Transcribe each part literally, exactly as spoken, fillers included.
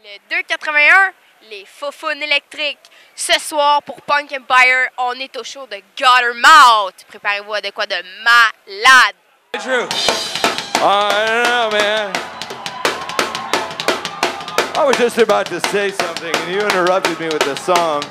Le deux quatre-vingt-un, les Foufounes électriques. Ce soir, pour Punk Empire, on est au show de GUTTERMOUTH. Préparez-vous à de quoi de malade. True. I don't know, man. I was just about to say something, and you interrupted me with the song.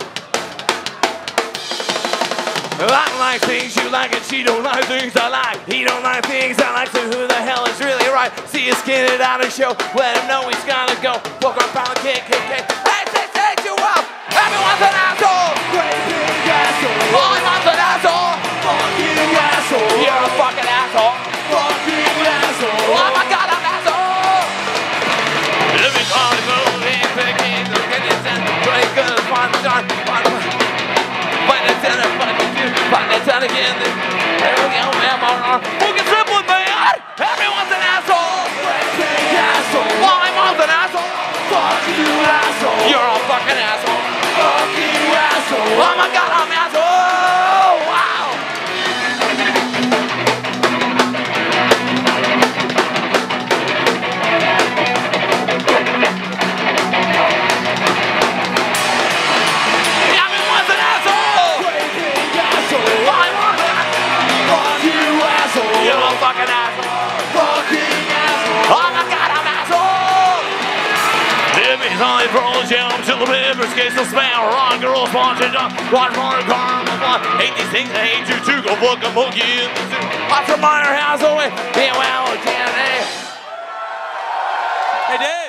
I like things you like, and she don't like things I like. He don't like things I like, so who the hell is really right? See you skin it out of show, let him know he's gotta go. Poke on pound, kick, kick, kick. Hey, say, say you up. Everyone's an asshole. Crazy asshole. Everyone's an asshole. Fucking asshole. You're a fucking asshole. Fucking asshole. Oh my God, I'm an asshole. Let me call it moving, picking, looking at that. Pretty good, fun, fun, fun. Find it, tell it, find it, find it, tell it again. Here we go, man, man. Fucking simple, man. Everyone's an asshole. Crazy asshole. Everyone's an asshole. Fuck you, asshole. You're a fucking asshole. Fuck you, asshole. Oh my God, I'm an asshole. Wow. Everyone's an asshole. Crazy asshole. Everyone's an asshole. Fuck you, asshole. You're a fucking asshole. Fucking asshole. Oh my God, I'm an asshole. If he's only pro jump till the river's case of smell. Rock girls watching up. Watch more car. Hate these things, I hate you too. Go fuck a monkey in the zoo. Watch your minor house away. Be well, J N A. Hey, Dave.